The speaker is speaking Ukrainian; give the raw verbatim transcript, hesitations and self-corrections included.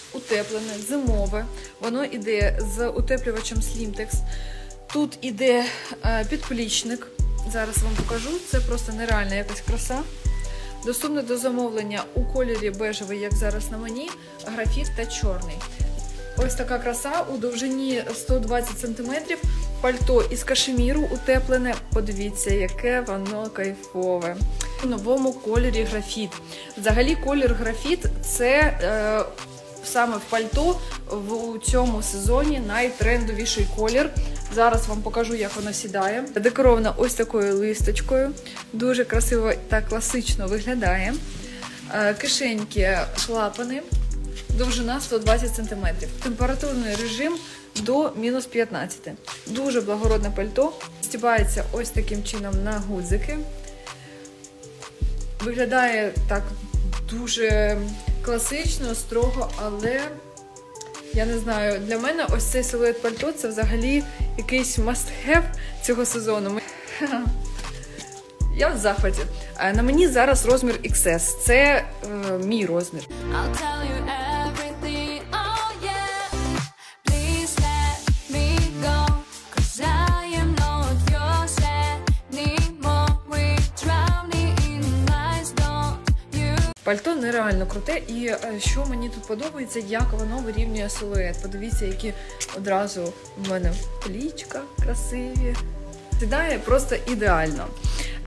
утеплене, зимове. Воно йде з утеплювачем Slimtex. Тут іде е, підплічник. Зараз вам покажу. Це просто нереальна якась краса. Доступне до замовлення у кольорі бежевий, як зараз на мені, графіт та чорний. Ось така краса у довжині сто двадцять сантиметрів. Пальто із кашеміру утеплене. Подивіться, яке воно кайфове. У новому кольорі графіт. Взагалі колір графіт – це е, саме в пальто в цьому сезоні найтрендовіший колір. Зараз вам покажу, як воно сідає. Декорована ось такою листочкою. Дуже красиво та класично виглядає. Е, кишеньки клапани. Довжина сто двадцять сантиметрів. Температурний режим до мінус п'ятнадцяти. Дуже благородне пальто. Стібається ось таким чином на гудзики. Виглядає так дуже класично, строго, але я не знаю, для мене ось цей силует пальто – це взагалі якийсь must-have цього сезону. Я в захваті. На мені зараз розмір ікс ес. Це е, мій розмір. Пальто нереально круте, і що мені тут подобається, як воно вирівнює силует. Подивіться, які одразу в мене плічка красиві. Сідає просто ідеально.